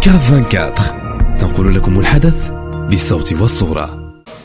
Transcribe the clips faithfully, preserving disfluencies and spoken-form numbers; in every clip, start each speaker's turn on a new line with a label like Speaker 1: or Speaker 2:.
Speaker 1: كاف أربعة وعشرين تنقل لكم الحدث بالصوت والصورة.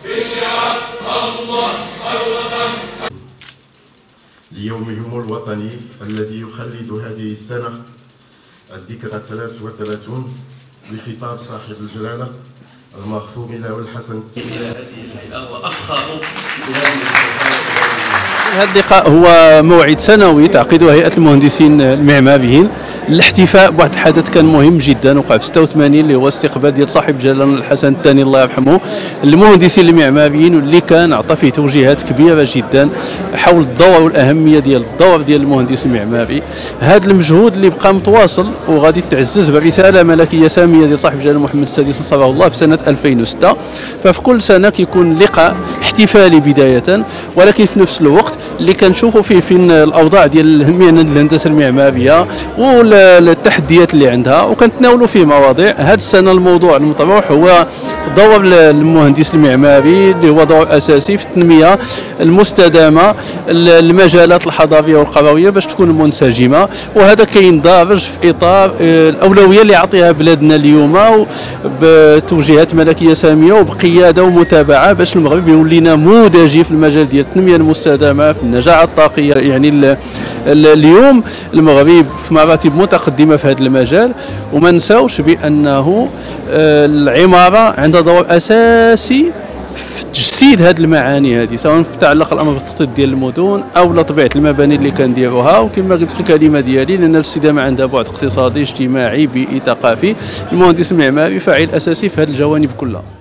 Speaker 2: ليومهم الوطني الذي يخلد هذه السنة الذكرى الثلاث وثلاثون لخطاب صاحب الجلالة المغفور له الحسن
Speaker 3: إلى هذه الهيئة وأفخر بهذه.
Speaker 4: هذا اللقاء هو موعد سنوي تعقده هيئة المهندسين المعماريين الاحتفاء بواحد الحدث كان مهم جدا وقع في ستة وثمانين اللي هو استقبال ديال صاحب الجلاله الحسن الثاني الله يرحمه المهندسين المعماريين، واللي كان عطى فيه توجيهات كبيره جدا حول الدور والاهميه ديال الدور ديال المهندس المعماري. هذا المجهود اللي بقى متواصل وغادي تعزز برساله ملكيه ساميه ديال صاحب الجلاله محمد السادس نصره الله في سنه ألفين وستة. ففي كل سنه كيكون لقاء احتفالي بدايه، ولكن في نفس الوقت اللي كنشوفوا فيه فين الاوضاع ديال مهنه الهندسه المعماريه والتحديات اللي عندها، وكنتناولوا فيه مواضيع. هذه السنه الموضوع المطروح هو دور المهندس المعماري اللي هو دور اساسي في التنميه المستدامه المجالات الحضاريه والقرويه باش تكون منسجمه، وهذا كيندرج في اطار الاولويه اللي يعطيها بلادنا اليوم بتوجيهات ملكيه ساميه وبقياده ومتابعه باش المغرب يولي نموذجي في المجال ديال التنميه المستدامه في النجاعه الطاقيه. يعني اليوم المغرب في مراتب متقدمه في هذا المجال، وما نساوش بانه العماره عندها دور اساسي في تجسيد هذه المعاني هذه، سواء تتعلق الامر بالتخطيط ديال المدن او طبيعه المباني اللي كنديروها. وكما قلت في الكلمه ديالي لان الاستدامه عندها بعد اقتصادي اجتماعي بيئي ثقافي، المهندس المعماري فاعل اساسي في هذه الجوانب كلها.